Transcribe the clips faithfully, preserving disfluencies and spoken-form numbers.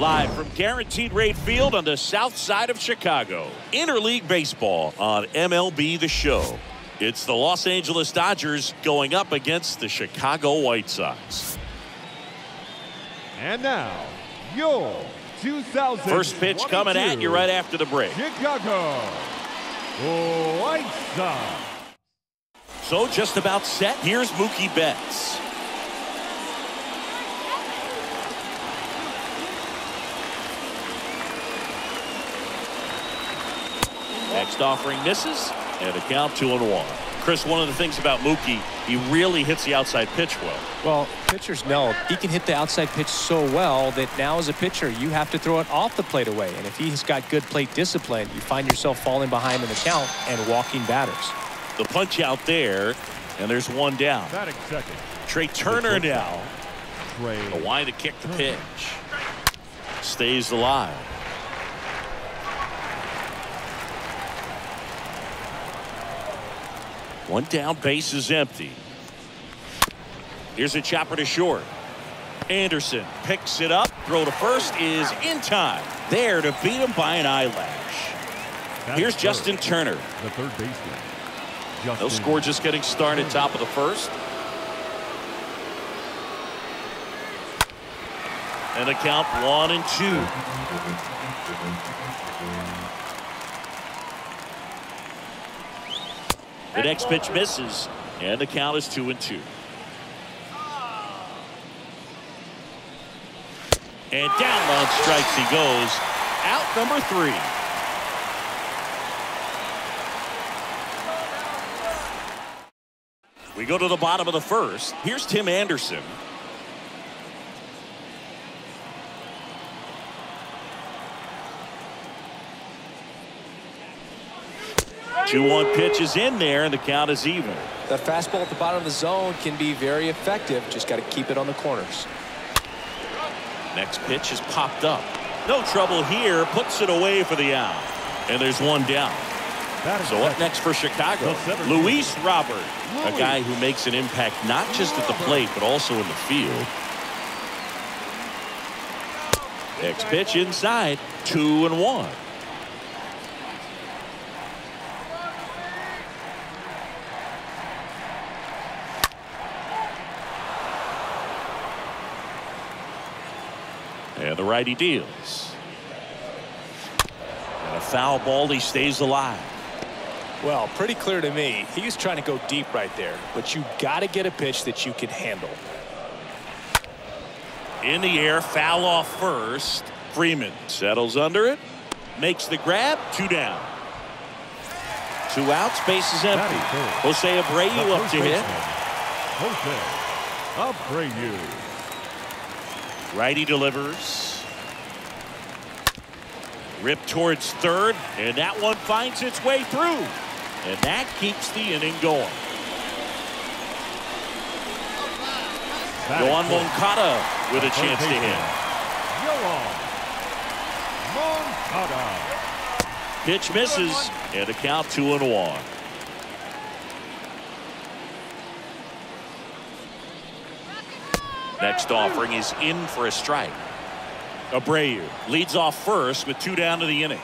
Live from Guaranteed Rate Field on the south side of Chicago. Interleague Baseball on M L B The Show. It's the Los Angeles Dodgers going up against the Chicago White Sox. And now, your two thousand first pitch coming at you right after the break. Chicago White Sox. So just about set. Here's Mookie Betts. Next offering misses, and a count two and one. Chris, one of the things about Mookie, he really hits the outside pitch well. Well, pitchers know he can hit the outside pitch so well that now as a pitcher, you have to throw it off the plate away. And if he's got good plate discipline, you find yourself falling behind in the count and walking batters. The punch out there, and there's one down. Batting second. Trey Turner now. Trey. A wide to kick the pitch. Stays alive. One down, base is empty. Here's a chopper to short. Anderson picks it up. Throw to first is in time. There to beat him by an eyelash. Here's Justin Turner. The third baseman. No score, just getting started, top of the first. And a count one and two. The next pitch misses, and the count is two and two. And down on strikes he goes. Out number three. We go to the bottom of the first. Here's Tim Anderson. two one pitch is in there, and the count is even. That fastball at the bottom of the zone can be very effective. Just got to keep it on the corners. Next pitch is popped up. No trouble here. Puts it away for the out. And there's one down. So up next for Chicago, Luis Robert, a guy who makes an impact not just at the plate but also in the field. Next pitch inside, two and one. And the righty deals. And a foul ball, he stays alive. Well, pretty clear to me. He was trying to go deep right there, but you got to get a pitch that you can handle. In the air, foul off first. Freeman settles under it, makes the grab, two down. Two outs, base is empty. Jose Abreu up to hit. Jose Abreu. Righty delivers. Rip towards third, and that one finds its way through. And that keeps the inning going. Yoan Moncada with a chance to hit. Yoan Moncada. Pitch misses, and a count two and one. Next offering is in for a strike. Abreu leads off first with two down to the inning.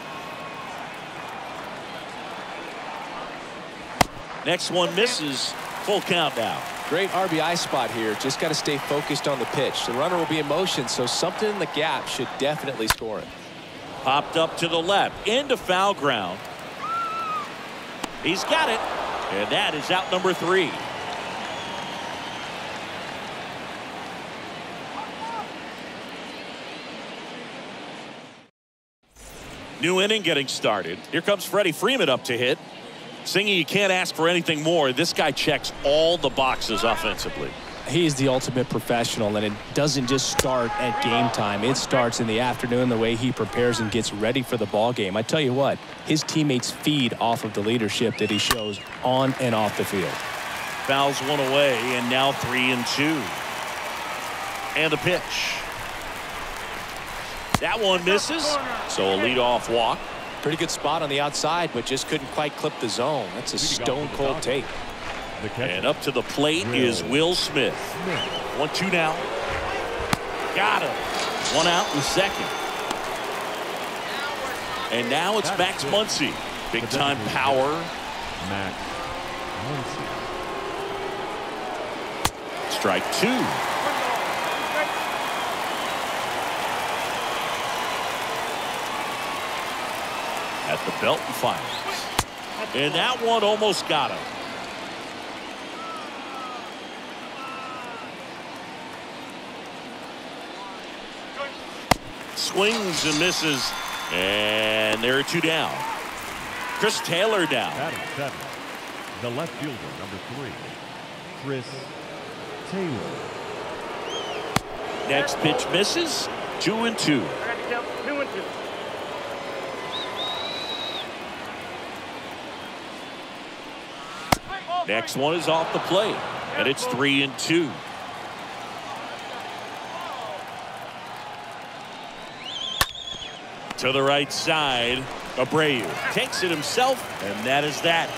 Next one misses. Full count now. Great R B I spot here. Just got to stay focused on the pitch. The runner will be in motion, so something in the gap should definitely score it. Popped up to the left into foul ground. He's got it, and that is out number three. New inning getting started. Here comes Freddie Freeman up to hit. Singy, you can't ask for anything more. This guy checks all the boxes offensively. He is the ultimate professional, and it doesn't just start at game time. It starts in the afternoon, the way he prepares and gets ready for the ball game. I tell you what, his teammates feed off of the leadership that he shows on and off the field. Fouls one away, and now three and two. And the pitch. That one misses, so a leadoff walk. Pretty good spot on the outside, but just couldn't quite clip the zone. That's a stone-cold take. And up to the plate is Will Smith. One two now. Got him. One out in second. And now it's Max Muncy. Big time power. Max Muncy. Strike two. At the belt and fires. And that one almost got him. Swings and misses. And there are two down. Chris Taylor down. Batting seven. The left fielder, number three, Chris Taylor. Next pitch misses. Two and two. Two and two. Next one is off the plate. And it's three and two. To the right side. Abreu takes it himself, and that is that.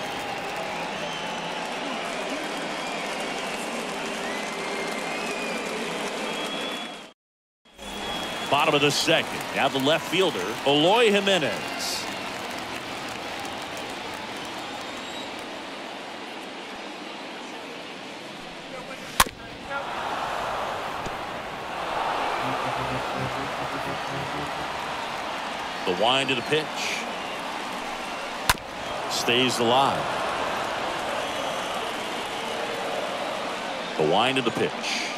Bottom of the second. Now the left fielder, Eloy Jimenez. The wind of the pitch. Stays alive. The wind of the pitch.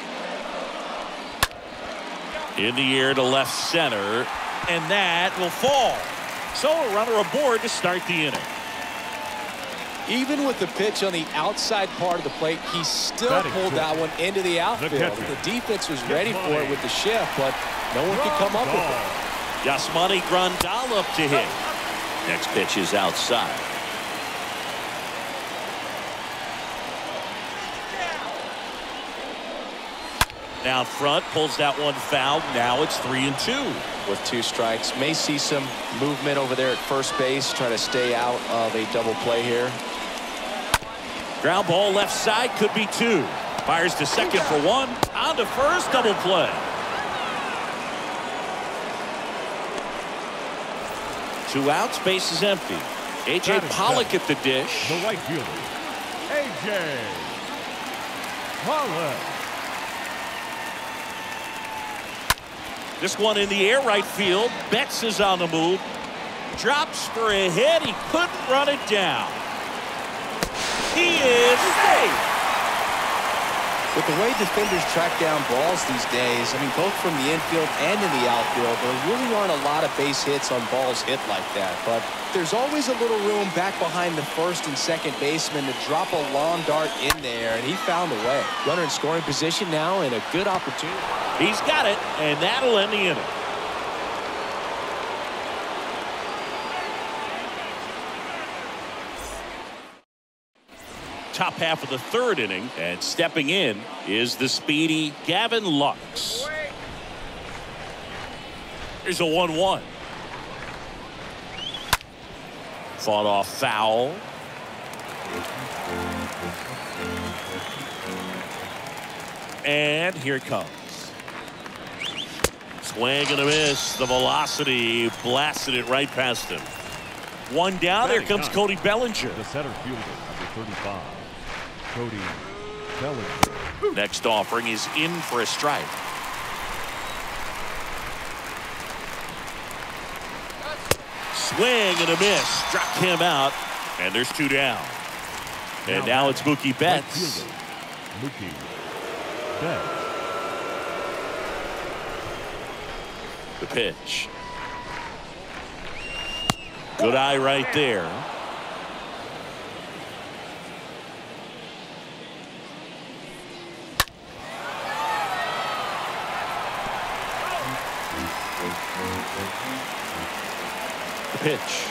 In the air to left center. And that will fall. So a runner aboard to start the inning. Even with the pitch on the outside part of the plate, he still Batting pulled fourth. that one into the outfield. The The, catcher. defense was ready for it with the shift, but no one could come up with it. Yasmani Grandal up to hit. Next pitch is outside. Down front, pulls that one foul. Now it's three and two. With two strikes, may see some movement over there at first base, trying to stay out of a double play here. Ground ball left side, could be two. Fires to second for one. On to first, double play. Two outs, base is empty. A J Pollock at the dish. The right fielder, A J Pollock. This one in the air right field. Betts is on the move. Drops for a hit. He couldn't run it down. He is safe. With the way defenders track down balls these days, I mean, both from the infield and in the outfield, there really aren't a lot of base hits on balls hit like that. But there's always a little room back behind the first and second baseman to drop a long dart in there, and he found a way. Runner in scoring position now, and a good opportunity. He's got it, and that'll end the inning. Top half of the third inning, and stepping in is the speedy Gavin Lux. Here's a one one. Fought off foul. And here it comes. Swing and a miss. The velocity blasted it right past him. One down. There comes Cody Bellinger. The center fielder, number thirty-five, Cody Bellinger. Next offering is in for a strike. Swing and a miss. Struck him out. And there's two down. And now it's Mookie Betts. Right fielder, Mookie Betts. The pitch. Good eye right there. The pitch.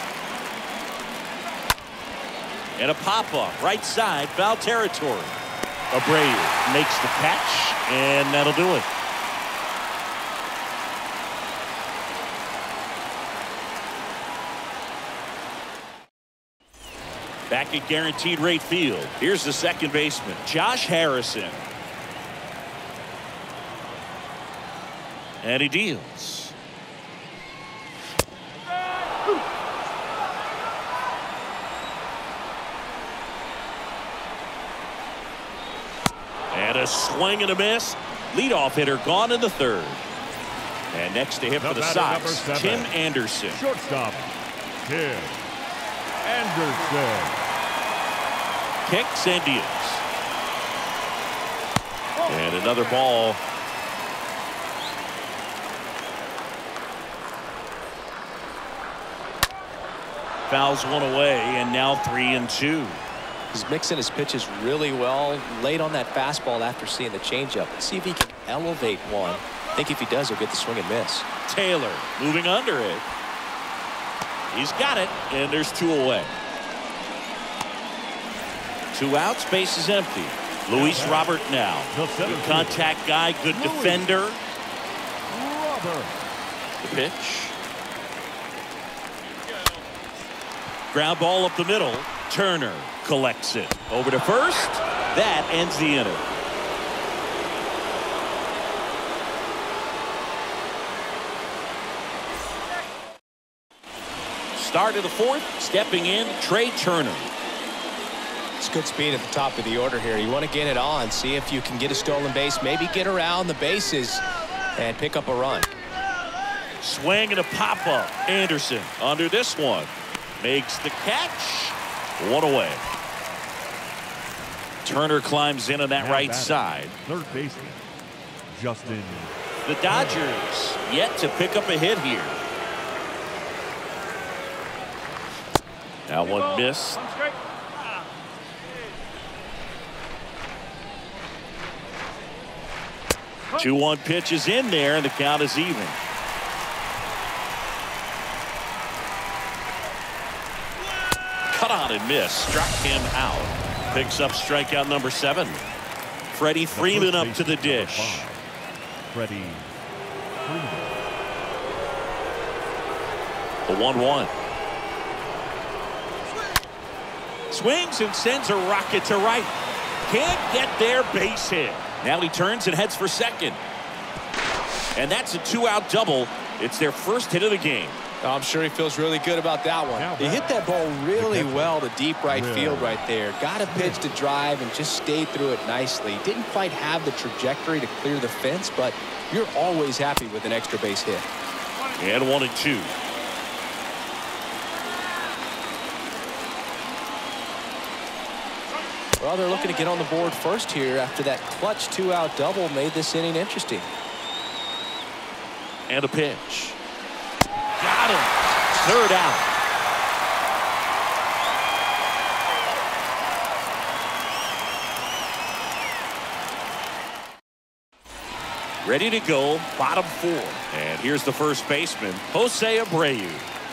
And a pop-up right side, foul territory. Abreu makes the catch, and that'll do it. Back at Guaranteed Rate Field. Here's the second baseman, Josh Harrison. And he deals. And a swing and a miss. Leadoff hitter gone in the third. And next to hit for the Sox, Tim Anderson. Shortstop, Tim Anderson. Kicks and deals. And another ball. Fouls one away, and now three and two. He's mixing his pitches really well. Late on that fastball after seeing the changeup. See if he can elevate one. I think if he does, he'll get the swing and miss. Taylor moving under it. He's got it, and there's two away. Two outs, base is empty. Luis Robert now. Good contact guy, good defender. Robert. The pitch. Ground ball up the middle. Turner collects it. Over to first. That ends the inning. Start of the fourth. Stepping in, Trey Turner. It's good speed at the top of the order here. You want to get it on. See if you can get a stolen base. Maybe get around the bases and pick up a run. Swing and a pop-up. Anderson under this one. Makes the catch. One away. Turner climbs in on that Now right batting, side. Third baseman, Justin. The Dodgers yet to pick up a hit here. That one missed. two one pitch is in there, and the count is even. Cut on and miss. Struck him out. Picks up strikeout number seven. Freddie Freeman up to the dish. Freddie Freeman. The one one. Swings and sends a rocket to right. Can't get there, base hit. Now he turns and heads for second. And that's a two-out double. It's their first hit of the game. I'm sure he feels really good about that one. He hit that ball really well to deep right field right there. Got a pitch to drive and just stayed through it nicely. Didn't quite have the trajectory to clear the fence, but you're always happy with an extra base hit. And one and two. Well, they're looking to get on the board first here after that clutch two-out double made this inning interesting. And a pitch. Got him. Third out. Ready to go, bottom four. And here's the first baseman, Jose Abreu.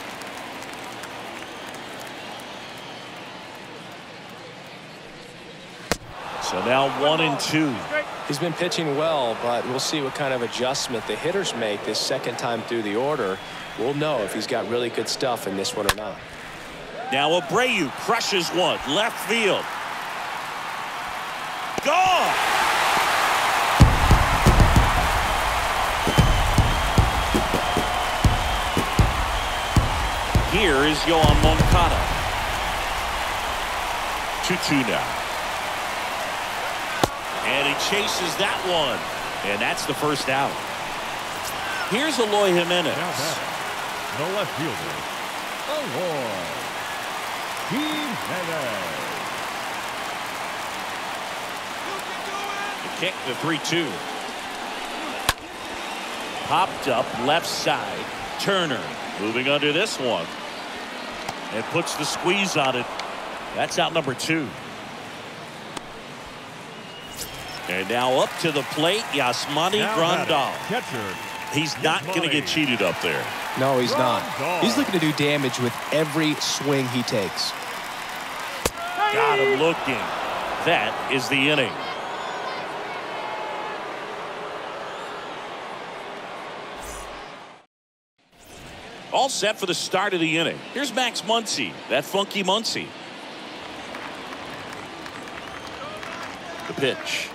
So now one and two. He's been pitching well, but we'll see what kind of adjustment the hitters make this second time through the order. We'll know if he's got really good stuff in this one or not. Now Abreu crushes one. Left field. Gone! Here is Yoan Moncada. two two now. And he chases that one. And that's the first out. Here's Eloy Jimenez. The left fielder, Eloy Jimenez. The kick, the three two. Popped up left side. Turner moving under this one. And puts the squeeze on it. That's out number two. And now up to the plate, Yasmani Grandal. Catcher. He's not going to get cheated up there. No, he's not. He's looking to do damage with every swing he takes. Got him looking. That is the inning. All set for the start of the inning. Here's Max Muncy, that funky Muncy. The pitch.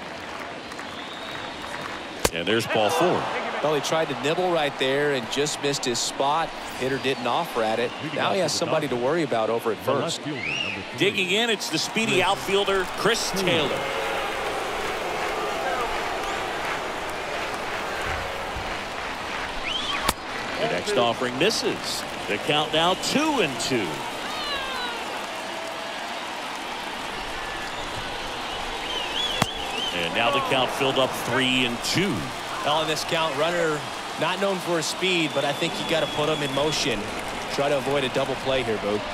And there's ball four. Well, he tried to nibble right there and just missed his spot. Hitter didn't offer at it. Now he has somebody to worry about over at first. Digging in, it's the speedy outfielder, Chris Taylor. Next offering misses. The count now two and two. And now the count filled up three and two. Well, in this count, runner not known for his speed, but I think you got to put him in motion. Try to avoid a double play here, Boo.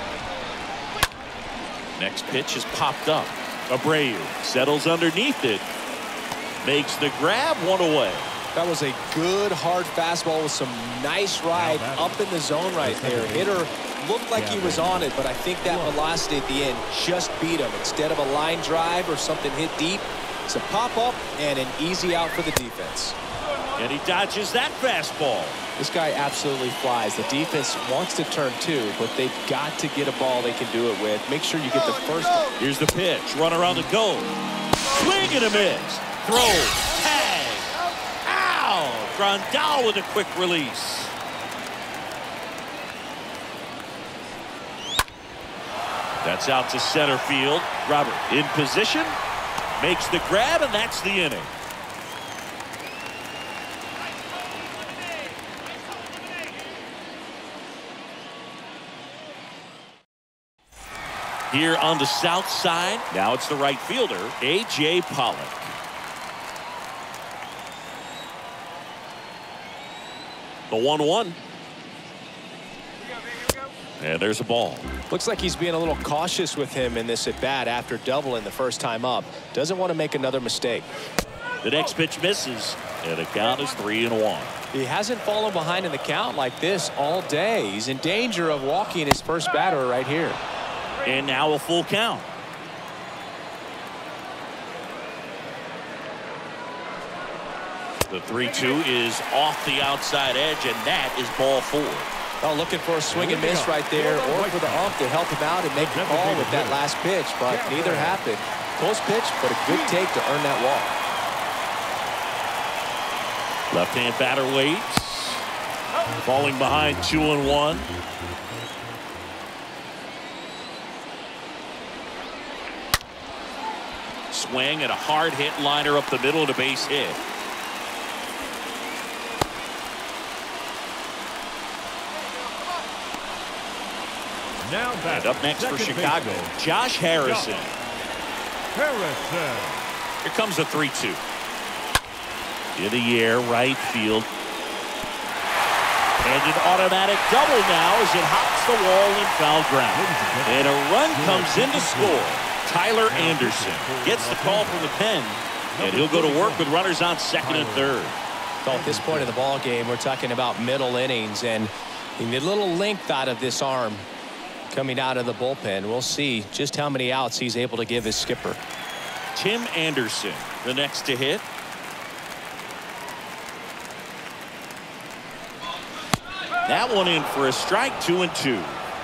Next pitch is popped up. Abreu settles underneath it. Makes the grab, one away. That was a good hard fastball with some nice ride up in the zone right there. Hitter looked like he was on it, but I think that velocity at the end just beat him. Instead of a line drive or something hit deep, it's a pop up and an easy out for the defense. And he dodges that fastball. This guy absolutely flies. The defense wants to turn two, but they've got to get a ball they can do it with. Make sure you get the first. Here's the pitch. Runner on the go. Swing and a miss. Throw. Tag. Ow! Grandal with a quick release. That's out to center field. Robert in position. Makes the grab, and that's the inning. Here on the south side, now it's the right fielder, A J Pollock. The one one. And there's a ball. Looks like he's being a little cautious with him in this at bat after doubling the first time up. Doesn't want to make another mistake. The next pitch misses, and the count is three and one. He hasn't fallen behind in the count like this all day. He's in danger of walking his first batter right here. And now a full count. The three two is off the outside edge, and that is ball four. Oh, looking for a swing and miss right there, or for the ump to help him out and make the call with that last pitch, but neither happened. Close pitch, but a good take to earn that walk. Left-hand batter waits. Falling behind two and one. Swing and a hard hit liner up the middle and a base hit. Now and up next for Chicago, baseman. Josh Harrison. Harrison. Here comes the three two. In the air, right field. And an automatic double now as it hops the wall in foul ground. And a run comes in to score. Tyler Anderson gets the call from the pen, and he'll go to work with runners on second and third. So at this point in the ball game, we're talking about middle innings, and you need a little length out of this arm coming out of the bullpen. We'll see just how many outs he's able to give his skipper. Tim Anderson, the next to hit. That one in for a strike, two and two.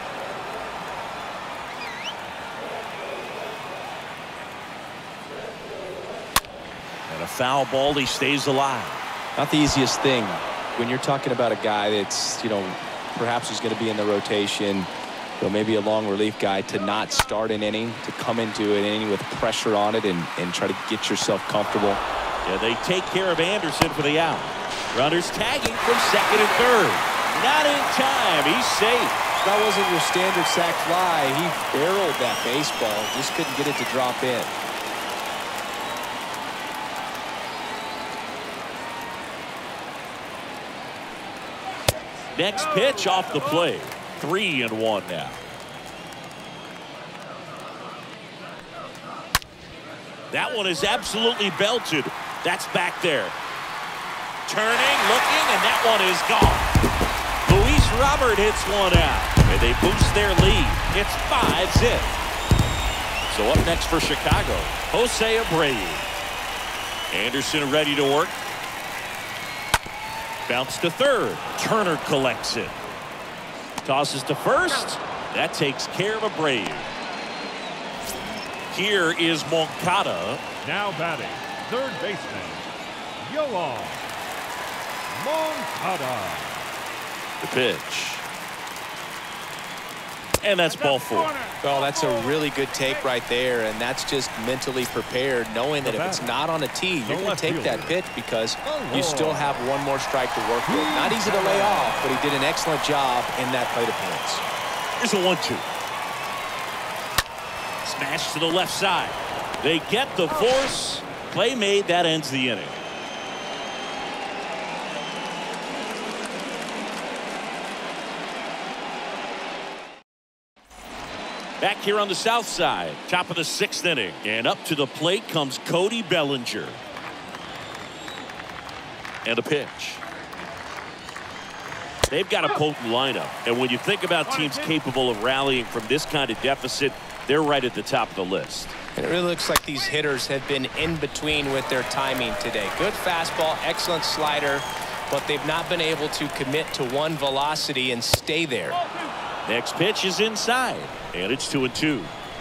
And a foul ball, he stays alive. Not the easiest thing when you're talking about a guy that's, you know, perhaps he's going to be in the rotation, you know, maybe a long relief guy, to not start an inning, to come into an inning with pressure on it and, and try to get yourself comfortable. Yeah, they take care of Anderson for the out. Runners tagging from second and third. Not in time. He's safe. That wasn't your standard sac fly. He barreled that baseball. Just couldn't get it to drop in. Next pitch off the plate. Three and one now. That one is absolutely belted. That's back there. Turning, looking, and that one is gone. Luis Robert hits one out, and they boost their lead. It's five zip. So up next for Chicago, Jose Abreu. Anderson ready to work. Bounce to third. Turner collects it. Tosses to first. That takes care of Abreu. Here is Moncada. Now batting, third baseman, Yoan Moncada. The pitch. And that's ball four. Well, that's a really good take right there, and that's just mentally prepared, knowing that if it's not on a tee, you're going to take that pitch because you still have one more strike to work with. Not easy to lay off, but he did an excellent job in that plate appearance. Here's a one two. Smash to the left side. They get the force. Play made. That ends the inning. Back here on the south side, top of the sixth inning, and up to the plate comes Cody Bellinger. And a pitch. They've got a potent lineup, and when you think about teams capable of rallying from this kind of deficit, they're right at the top of the list. And it really looks like these hitters have been in between with their timing today. Good fastball, excellent slider, but they've not been able to commit to one velocity and stay there. Next pitch is inside, and it's two and two.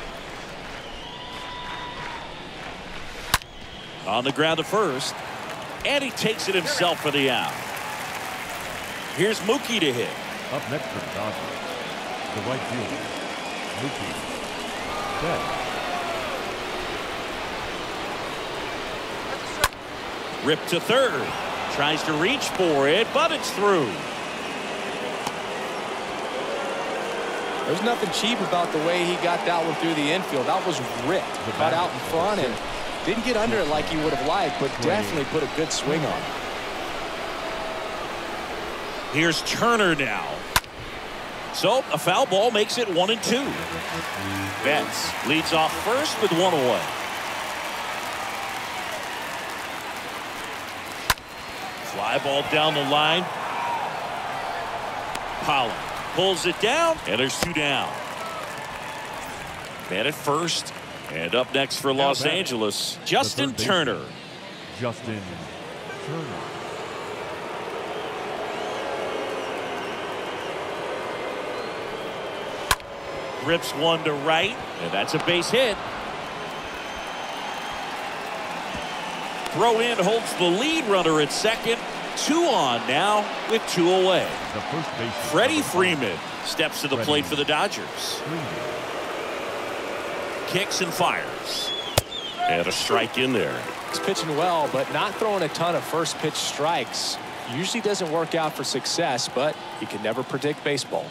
On the ground to first, and he takes it himself for the out. Here's Mookie to hit. Up next for the Dodgers, the right fielder, Mookie Betts. Rip to third. Tries to reach for it, but it's through. There's nothing cheap about the way he got that one through the infield. That was ripped, cut out in front, and didn't get under it like he would have liked, but definitely put a good swing on it. Here's Turner now. So a foul ball makes it one and two. Betts leads off first with one away. Fly ball down the line. Pollock pulls it down, and there's two down. Man at first, and up next for Los Angeles, Justin Turner. Justin Turner. Rips one to right, and that's a base hit. Throw in holds the lead runner at second. Two on now with two away. The first base Freddie Freeman steps to the Freddie plate for the Dodgers. Freeman. Kicks and fires. And a strike in there. He's pitching well, but not throwing a ton of first pitch strikes. Usually doesn't work out for success, but you can never predict baseball.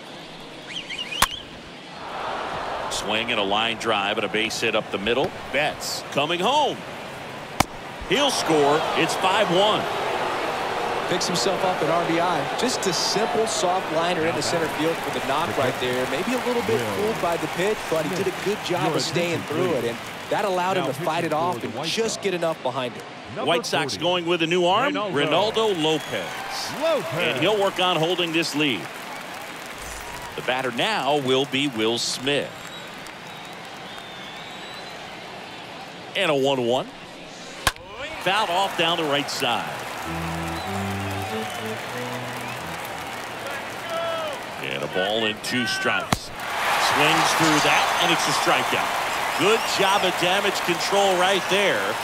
Swing and a line drive and a base hit up the middle. Betts coming home. He'll score. It's five one. Picks himself up at R B I. Just a simple soft liner into center field for the knock right there. Maybe a little bit fooled by the pitch, but he did a good job of staying through it, and that allowed him to fight it off and just get enough behind it. White Sox going with a new arm, Ronaldo Lopez. Lopez. And he'll work on holding this lead. The batter now will be Will Smith. And a one one. Fouled off down the right side. And a ball in two strikes. Swings through that, and it's a strikeout. Good job of damage control right there.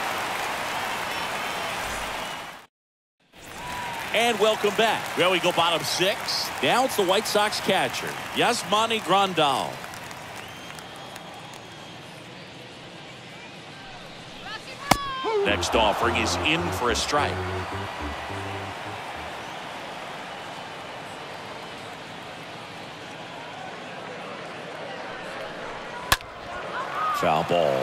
And welcome back. Well, we go bottom six. Now it's the White Sox catcher, Yasmani Grandal. Next offering is in for a strike. Foul ball.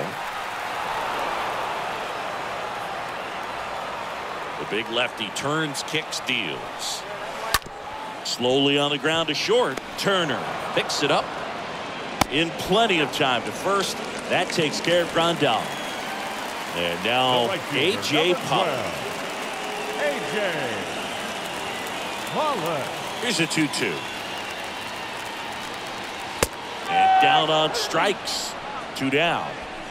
The big lefty turns, kicks, deals. Slowly on the ground to short. Turner picks it up in plenty of time to first. That takes care of Grandal. And now A J Pollock. A J Pollock. Here's a two two. And down on strikes. Two down.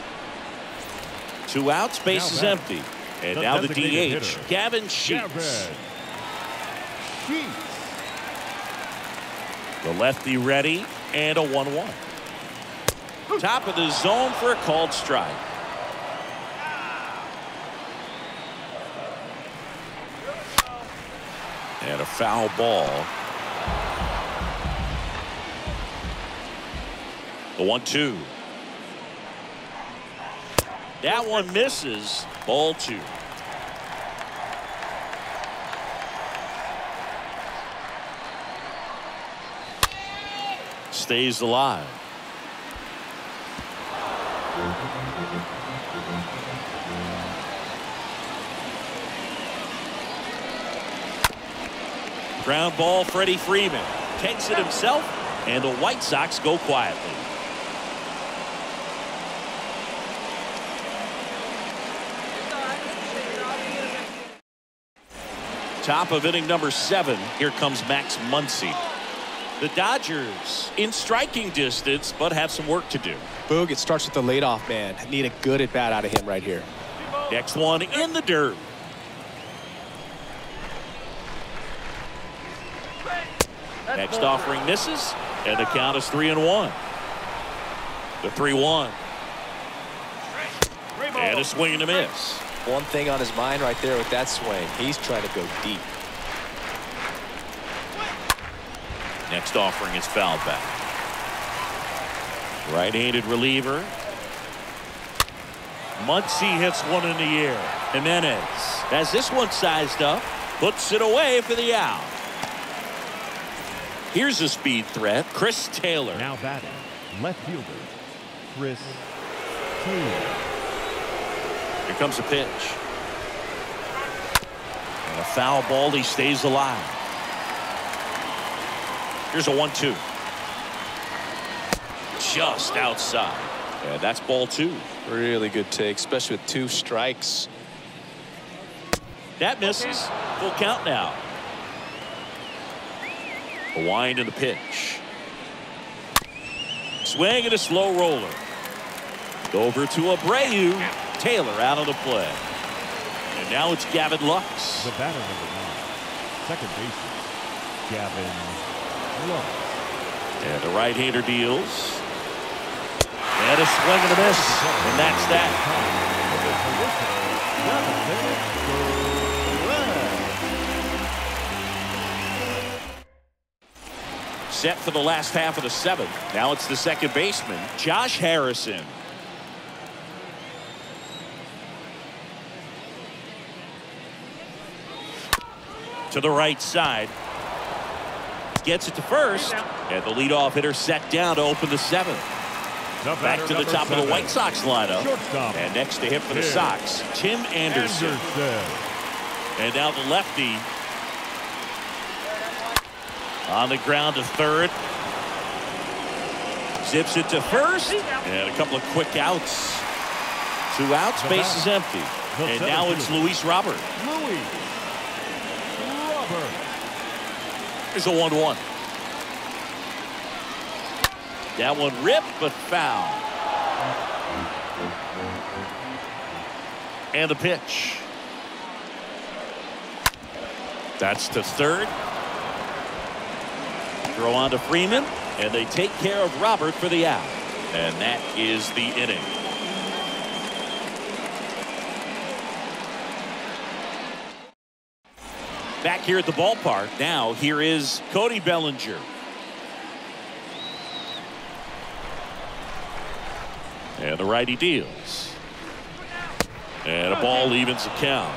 Two outs. Base is empty. And now the D H, Gavin Sheets. The lefty ready, and a one one. Top of the zone for a called strike. And a foul ball. The one two. That one misses. Ball two. Stays alive. Ground ball, Freddie Freeman takes it himself, and the White Sox go quietly. Top of inning number seven. Here comes Max Muncy. The Dodgers in striking distance, but have some work to do. Boog, it starts with the leadoff man. Need a good at bat out of him right here. Next one in the dirt. Next offering misses, and the count is three and one. The three one. And a swing and a miss. One thing on his mind right there with that swing. He's trying to go deep. Next offering is fouled back. Right-handed reliever. Muncy hits one in the air. Jimenez has this one sized up. Puts it away for the out. Here's a speed threat. Chris Taylor. Now batting, left fielder, Chris Taylor. Here comes a pitch. And a foul ball. He stays alive. Here's a one two. Just outside. And that's ball two. Really good take, especially with two strikes. That misses. Full count now. A wind in the pitch. Swing and a slow roller. Over to Abreu. Taylor out of the play. And now it's Gavin Lux. The batter number nine, second baseman, Gavin Lux. And the right-hander deals. And a swing and a miss. And that's that. Set for the last half of the seventh. Now it's the second baseman, Josh Harrison. To the right side. Gets it to first. And the leadoff hitter set down to open the seventh. Back to the top of the White Sox lineup. And next to hit for the Sox, Tim Anderson. And now the lefty. On the ground to third. Zips it to first. And a couple of quick outs. Two outs, base is empty. And now it's Luis Robert. Luis Robert. Here's a one one. That one ripped, but foul. And the pitch. That's to third. Throw on to Freeman, and they take care of Robert for the out. And that is the inning. Back here at the ballpark, now here is Cody Bellinger. And the righty deals. And a ball evens the count.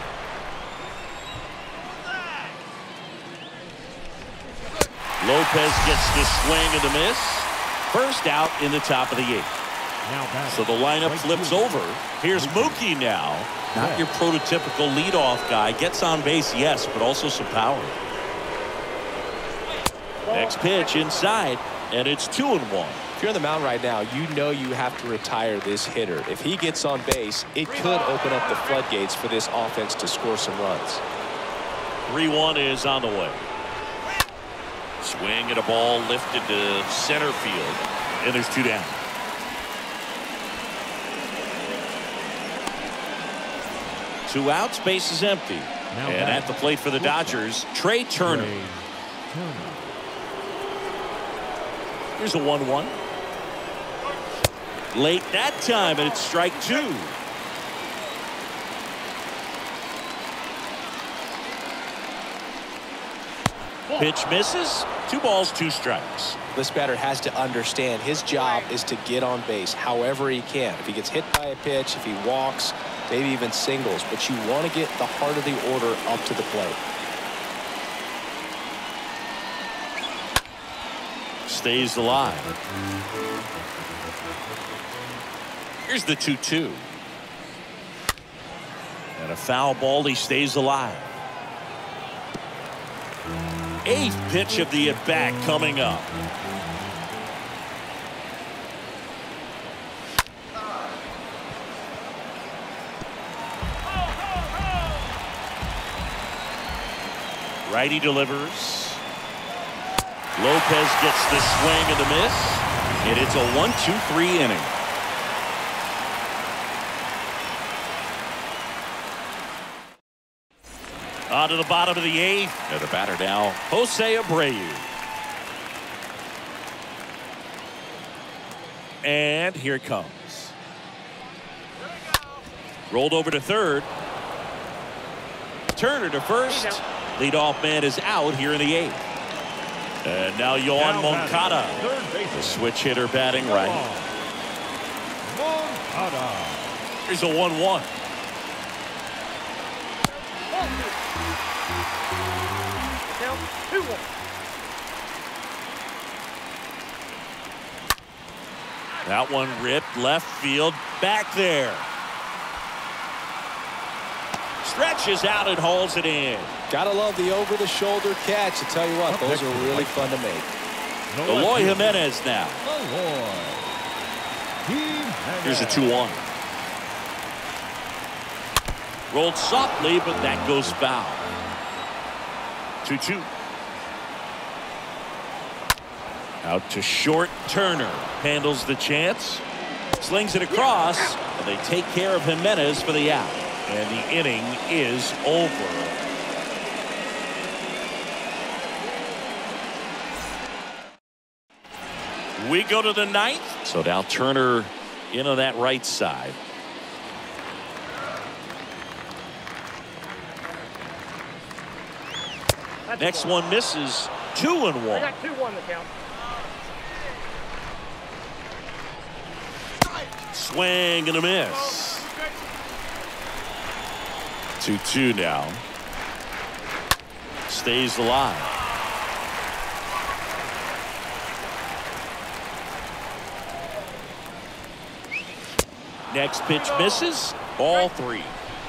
Lopez gets the swing and the miss. First out in the top of the eighth. So the lineup flips over. Here's Mookie now. Not your prototypical leadoff guy. Gets on base, yes, but also some power. Next pitch inside, and it's two and one. If you're on the mound right now, you know you have to retire this hitter. If he gets on base, it could open up the floodgates for this offense to score some runs. three one is on the way. Swing and a ball lifted to center field, and there's two down. Two outs, base is empty. Now and back at the plate for the Dodgers, Trey Turner. Trey Turner. Here's a one one. Late that time, and it's strike two. Pitch misses. Two balls, two strikes. This batter has to understand his job is to get on base however he can. If he gets hit by a pitch, if he walks, maybe even singles, but you want to get the heart of the order up to the plate. Stays alive. Here's the two two. And a foul ball. He stays alive. Eighth pitch of the at-bat coming up. Righty delivers. Lopez gets the swing and the miss. And it's a one two three inning. On to the bottom of the eighth. And the batter now, Jose Abreu. And here it comes. Rolled over to third. Turner to first. Leadoff man is out here in the eighth. And now Yoan Moncada, the switch hitter batting right. Moncada. Here's a one one. That one ripped left field back there. Stretches out and hauls it in. Gotta love the over-the-shoulder catch. I tell you what, those are really fun to make. Eloy Jimenez now. Here's a two one. Rolled softly, but that goes foul. two two. Out to short. Turner handles the chance. Slings it across. And they take care of Jimenez for the out. And the inning is over. We go to the ninth. So now Turner in on that right side. Next one misses. Two and one. I got two one to count. Swing and a miss. two two now. Stays alive. Next pitch misses. Ball three.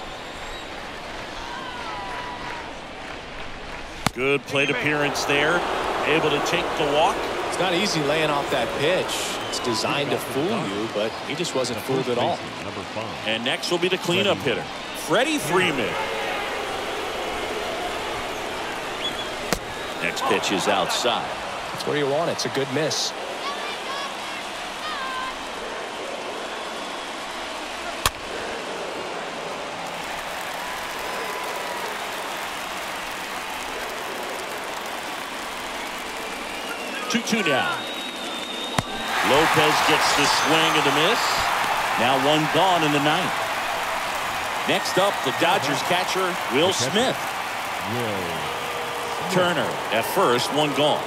Good plate appearance there. Able to take the walk. It's not easy laying off that pitch. It's designed to fool you, but he just wasn't fooled at all. Number five. And next will be the cleanup hitter, Freddie Freeman. Next pitch is outside. That's where you want it. It's a good miss. two two now. Lopez gets the swing and the miss. Now one gone in the ninth. Next up, the Dodgers catcher, Will Smith. Turner at first, one gone.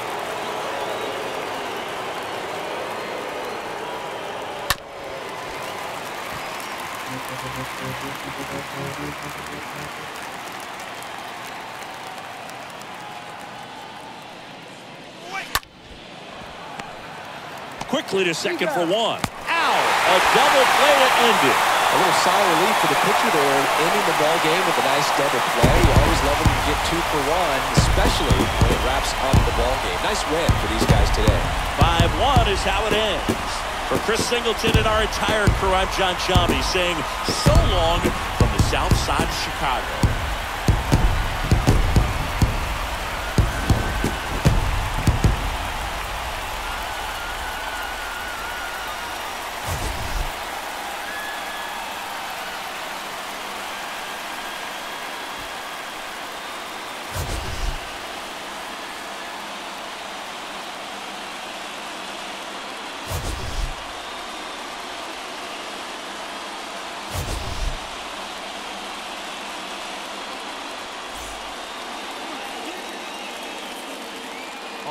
Quickly to second for one. Ow! A double play to end it. A little sigh of relief for the pitcher there, ending the ball game with a nice double play. You always love when you get two for one, especially when it wraps up the ball game. Nice win for these guys today. five one is how it ends. For Chris Singleton and our entire crew, I'm John Sciambi saying so long from the south side of Chicago.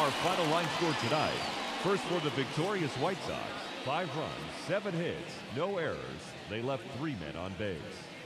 Our final line score tonight. First for the victorious White Sox. Five runs, seven hits, no errors. They left three men on base.